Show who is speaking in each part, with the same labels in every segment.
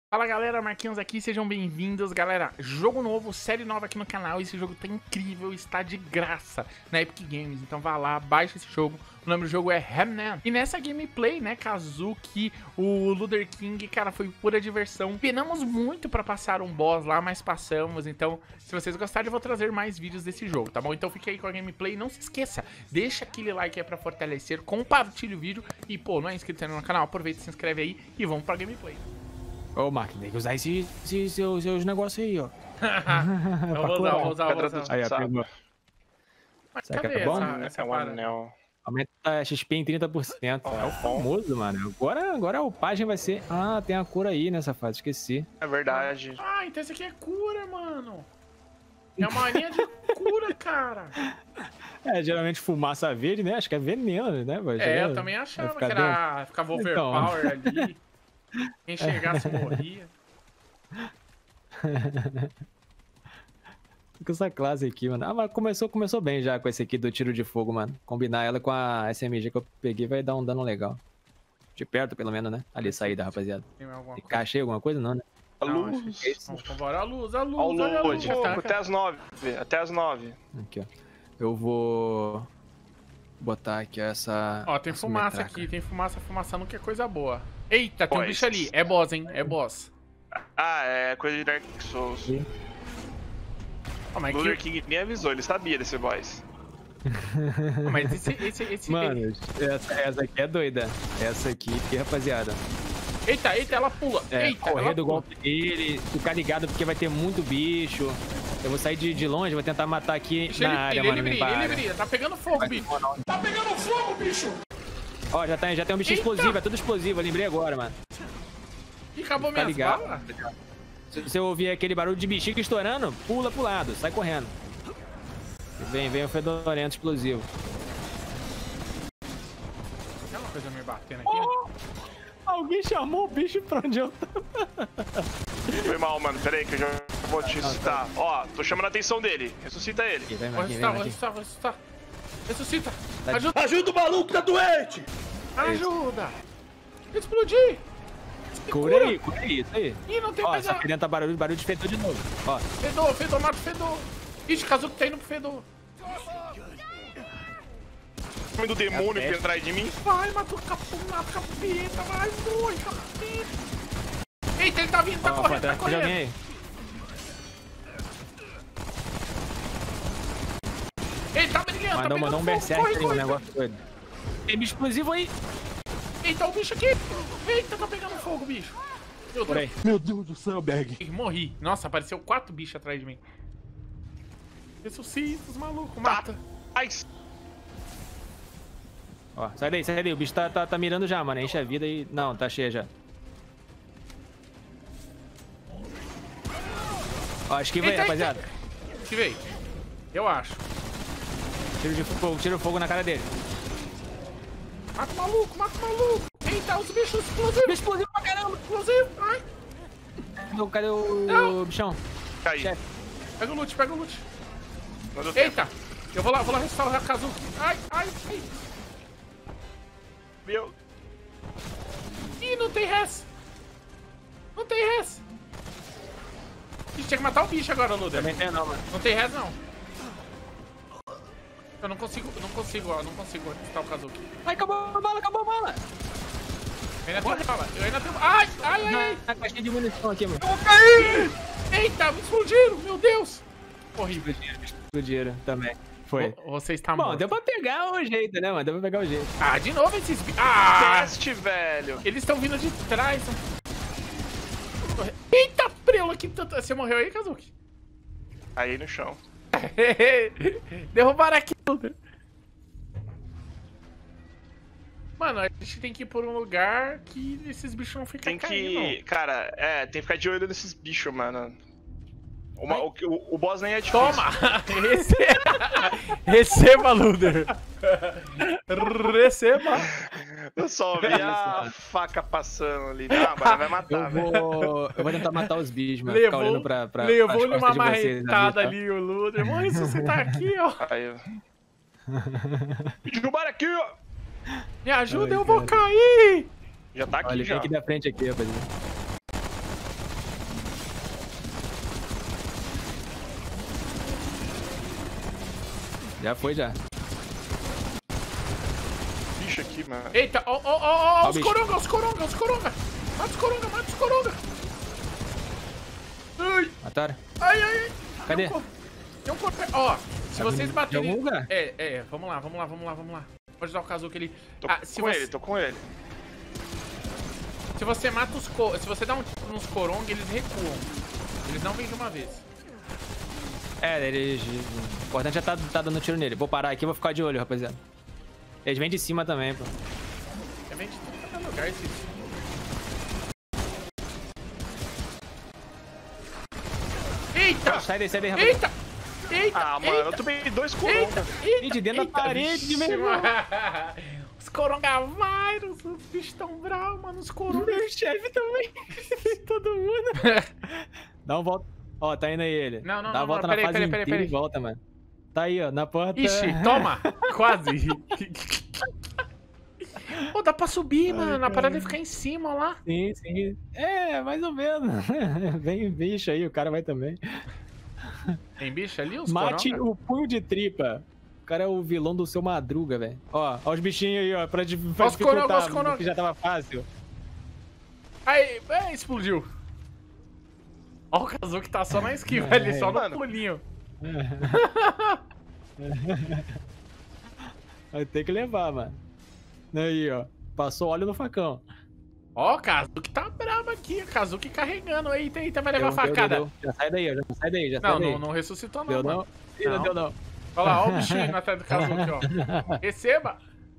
Speaker 1: Fala galera, Marquinhos aqui, sejam bem-vindos. Galera, jogo novo, série nova aqui no canal. Esse jogo tá incrível, está de graça na Epic Games. Então vá lá, baixa esse jogo. O nome do jogo é Remnant. E nessa gameplay, né, Kazuki, o Luder King, cara, foi pura diversão. Penamos muito pra passar um boss lá, mas passamos. Então, se vocês gostarem, eu vou trazer mais vídeos desse jogo, tá bom? Então fique aí com a gameplay. Não se esqueça, deixa aquele like aí pra fortalecer, compartilha o vídeo. E, pô, não é inscrito ainda no canal? Aproveita e se inscreve aí e vamos pra gameplay.
Speaker 2: Ô, Mark, tem que usar esses seus negócios aí, ó.
Speaker 1: Eu vou usar.
Speaker 2: Aí, ó, pegou.
Speaker 1: Mas
Speaker 2: Será que
Speaker 1: cadê
Speaker 2: é bom?
Speaker 1: essa parada?
Speaker 2: Aumenta a XP em 30%. É o famoso, mano. Agora a upagem vai ser... Ah, tem a cura aí nessa fase, esqueci.
Speaker 3: É verdade.
Speaker 1: Ah, então esse aqui é cura, mano. É uma linha de cura, cara.
Speaker 2: É, geralmente fumaça verde, né? Acho que é veneno, né?
Speaker 1: Eu também achava que era... Ficava overpower ali. Quem chegasse morria.
Speaker 2: Com essa classe aqui, mano. Ah, mas começou bem já com esse aqui do tiro de fogo, mano. Combinar ela com a SMG que eu peguei vai dar um dano legal. De perto, pelo menos, né? Ali, saída, rapaziada.
Speaker 1: Tem
Speaker 2: Cachei alguma coisa? Não, né?
Speaker 3: A luz.
Speaker 1: Vambora, a luz,
Speaker 3: Olha o
Speaker 1: luz.
Speaker 3: até as 9. Até as 9.
Speaker 2: Aqui, ó. Eu vou botar aqui essa...
Speaker 1: Ó, tem
Speaker 2: essa
Speaker 1: fumaça
Speaker 2: metraca.
Speaker 1: aqui, tem fumaça não que é coisa boa. Eita, tem um
Speaker 3: Pois.
Speaker 1: bicho ali. É boss, hein? É boss.
Speaker 3: Ah, é coisa de Dark Souls.
Speaker 2: Sim.
Speaker 1: Oh, mas,
Speaker 3: Luder King me avisou, ele sabia desse boss.
Speaker 1: mas esse...
Speaker 2: Mano, essa aqui é doida. Essa aqui, rapaziada.
Speaker 1: Eita, ela pula.
Speaker 2: É,
Speaker 1: Eita,
Speaker 2: correr
Speaker 1: ela
Speaker 2: do
Speaker 1: pula.
Speaker 2: golpe dele, ficar ligado porque vai ter muito bicho. Eu vou sair de longe, vou tentar matar aqui
Speaker 1: Deixa
Speaker 2: na área, mano.
Speaker 1: ele brilha. Tá pegando fogo, bicho. Tá pegando fogo, bicho.
Speaker 2: Ó, já tem um bichinho
Speaker 1: Eita!
Speaker 2: explosivo, é tudo explosivo, eu lembrei agora, mano.
Speaker 1: Ih, acabou
Speaker 2: Tá
Speaker 1: minhas
Speaker 2: ligado?
Speaker 1: balas.
Speaker 2: Se você ouvir aquele barulho de bichinho estourando, pula pro lado, sai correndo. Vem o fedorento explosivo.
Speaker 1: Tem uma coisa me batendo aqui.
Speaker 2: Alguém chamou o bicho pra onde eu tô.
Speaker 3: Foi mal, mano. Pera aí que eu já vou te ressuscitar. Ó, tô chamando a atenção dele. Ressuscita ele.
Speaker 2: Aqui, vem,
Speaker 1: Vou
Speaker 2: aqui,
Speaker 1: ressuscitar. Ressuscita.
Speaker 2: Tá-
Speaker 1: Ajuda.
Speaker 4: Ajuda o maluco, tá doente!
Speaker 1: Ajuda. Explodir.
Speaker 2: Cura aí, isso aí.
Speaker 1: Ih, não tem
Speaker 2: Ó,
Speaker 1: mais
Speaker 2: só que dentro tá barulho de fedor de novo. Ó,
Speaker 1: Fedor, mata o fedor. Ixi, Kazuki tá indo pro fedor.
Speaker 3: O nome do demônio que
Speaker 2: peste.
Speaker 3: vem atrás de mim.
Speaker 1: Vai, mata o capeta, vai, morre, capeta. Eita, ele tá vindo, tá
Speaker 2: ó,
Speaker 1: correndo,
Speaker 2: pra
Speaker 1: tá
Speaker 2: trás de alguém
Speaker 1: correndo.
Speaker 2: aí.
Speaker 1: Ele tá brilhando, tá
Speaker 2: Mandou
Speaker 1: pegando
Speaker 2: um
Speaker 1: fogo,
Speaker 2: berserk aí, um
Speaker 1: corre.
Speaker 2: negócio doido. Tem bicho explosivo aí.
Speaker 1: Eita, o bicho aqui. Eita, tá pegando fogo, bicho. Meu
Speaker 2: Por
Speaker 1: Deus.
Speaker 2: aí.
Speaker 4: Meu Deus do céu, Berg.
Speaker 1: Morri. Nossa, apareceu 4 bichos atrás de mim. Ressuscita os malucos, mata.
Speaker 3: Ai,
Speaker 2: Ó, sai daí. O bicho tá mirando já, mano. Enche a vida e... Não, tá cheia já. Ó, esquiva aí,
Speaker 1: Eita,
Speaker 2: rapaziada.
Speaker 1: Esquivei. Eu acho.
Speaker 2: Tira o fogo na cara dele.
Speaker 1: Mata o maluco. Eita, os bichos explosivos.
Speaker 2: Bicho explosivo pra caramba.
Speaker 1: Explosivo. Ai.
Speaker 2: Cadê o
Speaker 1: Não.
Speaker 2: bichão?
Speaker 3: cai.
Speaker 2: Chefe.
Speaker 1: Pega o loot.
Speaker 3: Não deu tempo.
Speaker 1: Eita. Eu vou lá restaurar a Kazuki. Ai.
Speaker 3: Meu.
Speaker 1: Ih, não tem res. Ixi, tinha que matar o bicho agora, Luder.
Speaker 2: Também tem não, mano.
Speaker 1: Não tem res, não. Eu não consigo ressuscitar o Kazuki.
Speaker 2: Ai, acabou a bala.
Speaker 1: Eu ainda tenho... Ai.
Speaker 2: A caixinha de munição aqui, mano.
Speaker 1: Eu vou cair. Eita, me explodiram, meu Deus. Horrível.
Speaker 2: Explodiram também. Foi.
Speaker 1: Você está
Speaker 2: Bom,
Speaker 1: morto.
Speaker 2: deu pra pegar o jeito, né, mano? Deu pra pegar o jeito.
Speaker 1: Ah, de novo esses bichos. Ah,
Speaker 3: Teste, velho.
Speaker 1: eles estão vindo de trás. Eita, prelo aqui. Você morreu aí, Kazuki?
Speaker 3: Aí no chão.
Speaker 1: Derrubaram aqui. Mano, a gente tem que ir por um lugar que esses bichos não ficam
Speaker 3: Tem
Speaker 1: caindo.
Speaker 3: que... Cara, tem que ficar de olho nesses bichos, mano. O boss nem é difícil.
Speaker 1: Toma! Receba, Luder! Receba!
Speaker 3: Eu só vi a faca passando ali. Não, agora vai matar, velho.
Speaker 2: Eu vou tentar matar os bichos, mano. Ficar olhando pra
Speaker 1: Levou-lhe
Speaker 2: as
Speaker 1: uma
Speaker 2: costas de vocês
Speaker 1: marretada
Speaker 2: tá?
Speaker 1: ali, o Luder. Mano, isso você tá aqui, ó.
Speaker 3: Aí, ó. Me derrubaram aqui, ó.
Speaker 1: Me ajuda,
Speaker 2: Ai,
Speaker 1: eu vou
Speaker 2: cara.
Speaker 1: cair!
Speaker 3: Já tá aqui,
Speaker 2: Olha,
Speaker 3: já.
Speaker 2: vem aqui da frente aqui, rapaziada. Já foi, já.
Speaker 3: Bicho aqui, mano.
Speaker 1: Eita, ó, os
Speaker 2: bicho.
Speaker 1: coronga, os coronga, os coronga. Mata os coronga, mata os coronga. Ai,
Speaker 2: Mataram?
Speaker 1: ai, ai.
Speaker 2: Cadê?
Speaker 1: Tem um corpo. Ó, se vocês
Speaker 2: De
Speaker 1: baterem...
Speaker 2: algum lugar?
Speaker 1: Vamos lá, vamos lá, vamos lá, vamos lá. Pode dar o Kazuki ali.
Speaker 3: Tô
Speaker 1: Se
Speaker 3: com
Speaker 1: você...
Speaker 3: ele, tô com ele.
Speaker 1: Se você mata os se você dá um tiro nos coronga, eles recuam. Eles não vêm de uma vez.
Speaker 2: Eles... O importante é tá dando tiro nele. Vou parar aqui e vou ficar de olho, rapaziada. Eles vêm de cima também, pô.
Speaker 1: É bem de todo lugar esse. Eita!
Speaker 2: Sai daí, rapaziada.
Speaker 1: Eita! Eita!
Speaker 3: Ah, mano, eu tomei 2 coronga.
Speaker 1: Eita! Eita!
Speaker 2: Ih, de dentro da parede, meu irmão.
Speaker 1: Os coronavírus, os bichos tão bravos, mano. Os coronga.
Speaker 2: Meu chefe também. Todo mundo. Dá uma volta. Ó, tá indo aí ele.
Speaker 1: Não,
Speaker 2: Dá uma volta na fase inteira
Speaker 1: peraí.
Speaker 2: e volta, mano. Tá aí, ó, na porta.
Speaker 1: Ixi, toma! Quase. Pô, dá pra subir, mano. A parada é ficar em cima, ó lá.
Speaker 2: Sim, sim. É, mais ou menos. Vem bicho aí, o cara vai também.
Speaker 1: Tem bicho ali, os
Speaker 2: Mate
Speaker 1: coronga?
Speaker 2: o punho de tripa. O cara é o vilão do seu Madruga, velho. Ó os bichinhos aí, ó, pra
Speaker 1: Os coronga, os coronga.
Speaker 2: que já tava fácil.
Speaker 1: Aí, explodiu. Ó, o Kazuki tá só na esquiva ali, só no
Speaker 3: Mano.
Speaker 1: pulinho.
Speaker 2: Vai ter que levar, mano. Aí, ó. Passou óleo no facão.
Speaker 1: Ó, o Kazuki tá brabo aqui. O Kazuki carregando. Eita, vai levar
Speaker 2: Deu,
Speaker 1: facada.
Speaker 2: deu. Já sai daí, ó. Já sai daí, já sai daí.
Speaker 1: Não ressuscitou não,
Speaker 2: Deu
Speaker 1: mano.
Speaker 2: não? Ih, não deu não.
Speaker 1: Olha lá, ó o bichinho atrás do Kazuki, ó. Receba.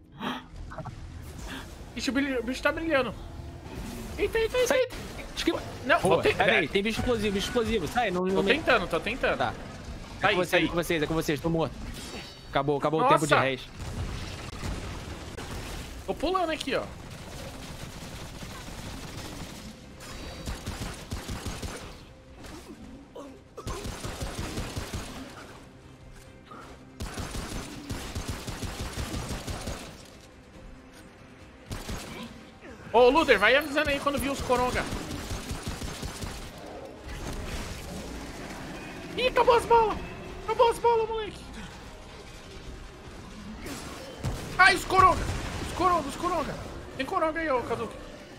Speaker 1: Ixi, o bicho tá brilhando. Eita.
Speaker 2: Sai. Esquiva.
Speaker 1: Não,
Speaker 2: Pô,
Speaker 1: vou
Speaker 2: pera aí, tem bicho explosivo. Sai, não...
Speaker 1: Tô tentando.
Speaker 2: Tá.
Speaker 1: Aí,
Speaker 2: É com vocês, tô morto. Acabou o tempo de
Speaker 1: Nossa.
Speaker 2: res.
Speaker 1: Tô pulando aqui, ó. Ô, Luder, vai avisando aí quando viu os coronga. Ih, acabou as bolas. Moleque. Ai, os coronga. Os coronga. Tem coronga aí, ô, Kazuki.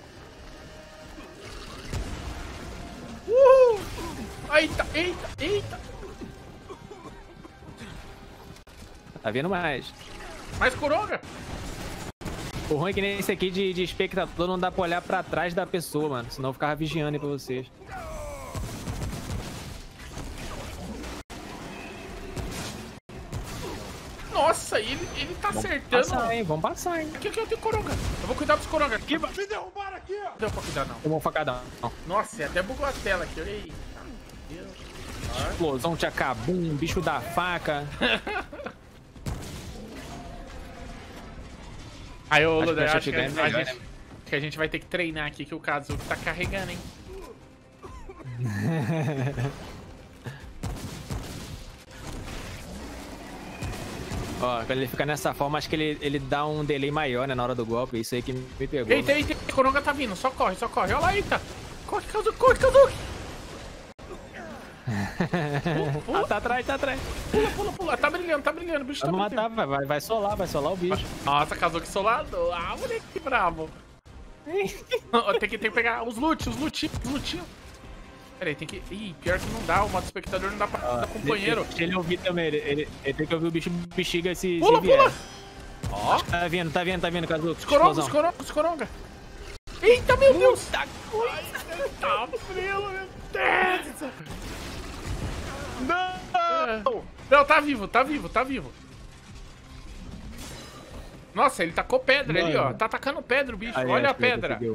Speaker 1: Eita.
Speaker 2: Tá vendo mais.
Speaker 1: Mais coronga.
Speaker 2: O ruim é que nem esse aqui de espectador não dá pra olhar pra trás da pessoa, mano. Senão eu ficava vigiando aí pra vocês.
Speaker 1: Nossa, ele tá acertando.
Speaker 2: Vamos passar, hein.
Speaker 1: Aqui, eu tenho coronga. Eu vou cuidar dos coronga. Aqui,
Speaker 4: Me derrubaram aqui, ó.
Speaker 1: não deu pra cuidar, não.
Speaker 2: Tomou um facadão.
Speaker 1: Nossa, até bugou a tela aqui. Eita.
Speaker 2: Explosão, tchacabum, bicho da faca.
Speaker 1: Aí, ô,
Speaker 2: Acho que
Speaker 1: Luder,
Speaker 2: a
Speaker 1: acho que
Speaker 2: shotgun é melhor,
Speaker 1: acho que a gente vai ter que treinar aqui, que o Kazuki tá carregando, hein.
Speaker 2: Ó, quando ele fica nessa forma, acho que ele dá um delay maior, né, na hora do golpe. Isso aí que me pegou.
Speaker 1: Eita, o coronga tá vindo. Só corre. Olha lá, eita. Corre, Kazuki. Pula.
Speaker 2: Tá atrás.
Speaker 1: Pula. Tá brilhando. O bicho tá
Speaker 2: Vamos
Speaker 1: brilhando.
Speaker 2: matar, vai solar o bicho.
Speaker 1: Nossa, Kazuki solador. Ah, moleque, que bravo. tem que pegar os lutinhos. Pera aí, tem que... Ih, pior que não dá. O modo espectador não dá pra dar companheiro.
Speaker 2: Deixa ele ouvir também. Ele tem que ouvir o bicho bexiga se
Speaker 1: Pula.
Speaker 2: vier.
Speaker 1: Ó,
Speaker 2: Tá vindo, Kazuki.
Speaker 1: os coronga. Eita, meu Deus. Tá frio, meu Deus. Não, tá vivo. Nossa, ele tacou pedra ali, ó. Tá atacando pedra o bicho.
Speaker 2: Aí,
Speaker 1: Olha a
Speaker 2: acho que ele
Speaker 1: pedra.
Speaker 2: conseguiu.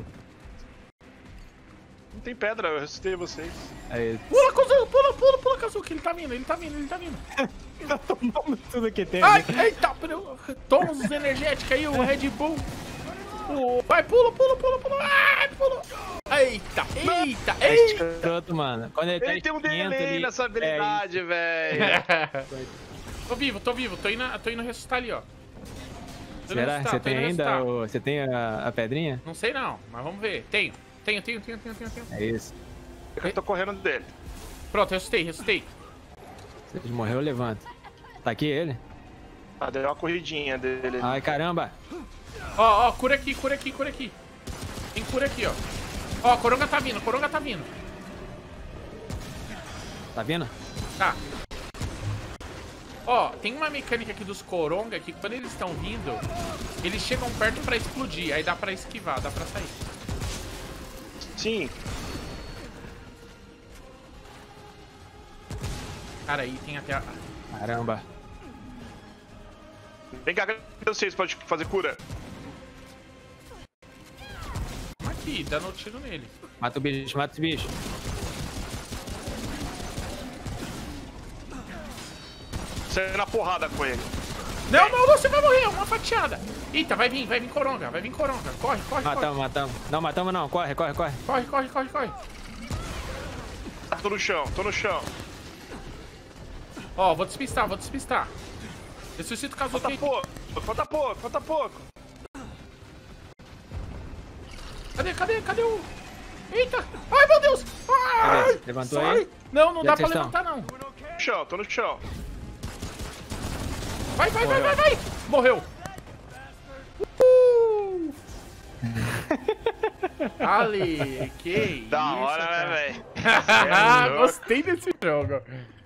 Speaker 3: Não tem pedra, eu ressuscitei vocês.
Speaker 2: Aí,
Speaker 1: Pula, Kazuki. Ele tá vindo.
Speaker 2: tá tomando tudo que tem.
Speaker 1: Ai, eita, toma os energéticos aí, o Red Bull. Vai, pula. Ai, pula. Eita.
Speaker 2: Escroto, mano. Quando ele tá
Speaker 3: Ele tem um
Speaker 2: esquenta,
Speaker 3: delay
Speaker 2: ele-
Speaker 3: nessa habilidade, velho.
Speaker 1: Tô vivo. Tô indo ressuscitar ali, ó.
Speaker 2: Será? Você tem ainda? Você tem a pedrinha?
Speaker 1: Não sei não, mas vamos ver. Tenho.
Speaker 2: É isso.
Speaker 3: Eu tô correndo dele.
Speaker 1: Pronto, ressuscitei.
Speaker 2: Se ele morreu, levanta. Tá aqui ele?
Speaker 3: Ah, deu uma corridinha dele.
Speaker 2: Ai, caramba.
Speaker 1: Ó, cura aqui, cura aqui, cura aqui. Tem cura aqui, ó. Ó, Coronga tá vindo, Coronga tá vindo.
Speaker 2: Tá vendo?
Speaker 1: Tá. Ó, tem uma mecânica aqui dos Coronga que quando eles estão vindo, eles chegam perto pra explodir. Aí dá pra esquivar, dá pra sair.
Speaker 3: Sim.
Speaker 1: Cara, aí tem até a...
Speaker 2: Caramba.
Speaker 3: Vem cá, cadê vocês? Pode fazer cura.
Speaker 1: Aqui, dando tiro nele.
Speaker 2: Mata o bicho, mata o bicho.
Speaker 3: Sai na porrada com ele.
Speaker 1: Não, não, você vai morrer, uma fatiada. Eita, vai vir Coronga, vai vir Coronga. Corre, corre,
Speaker 2: Matamos,
Speaker 1: corre.
Speaker 2: matamos. Não, matamos não. Corre, corre, corre.
Speaker 1: Corre, corre, corre, corre.
Speaker 3: Tô no chão, tô no chão.
Speaker 1: Ó, vou despistar, vou despistar. Ressuscita o
Speaker 3: Falta
Speaker 1: Kazuki.
Speaker 3: pouco, falta pouco, falta pouco.
Speaker 1: Cadê o... Eita! Ai, meu Deus! Ai!
Speaker 2: Cadê? Levantou
Speaker 1: Sai.
Speaker 2: aí?
Speaker 1: Não, não
Speaker 2: E
Speaker 1: dá
Speaker 2: onde
Speaker 1: pra
Speaker 2: vocês
Speaker 1: levantar, não.
Speaker 3: No chão, tô no chão.
Speaker 1: Vai!
Speaker 2: Morreu.
Speaker 1: Morreu! Ale, que
Speaker 3: Da
Speaker 1: isso,
Speaker 3: hora,
Speaker 1: cara.
Speaker 3: né, velho?
Speaker 1: Gostei desse jogo.